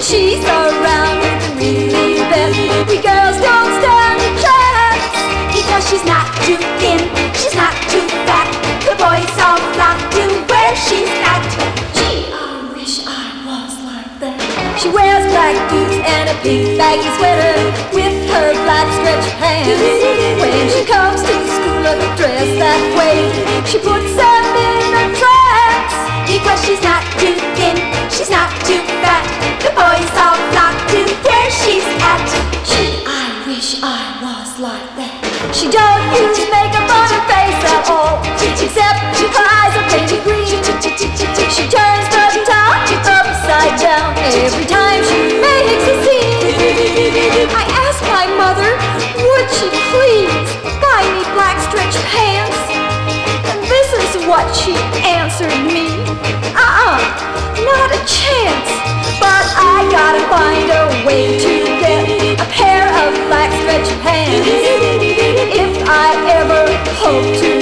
She's surrounded and really bent. We girls don't stand a chance, because she's not too thin, she's not too fat. The boys all flock to where she's at. Gee, I wish I was like that. She wears black boots and a pink baggy sweater with her black stretch pants. When she comes to school dressed that way, she puts them in a trance, because she's not too thin, she's not too fat. The boys all flock to where she's at. Gee, I wish I was like that. She don't use makeup on her face at all, except her eyes are painted green. She turns the top upside down every time she makes a scene. I asked my mother, would she please buy me black stretch pants? And this is what she answered me. Not a chance. But I gotta find a way to get a pair of black stretch pants if I ever hope to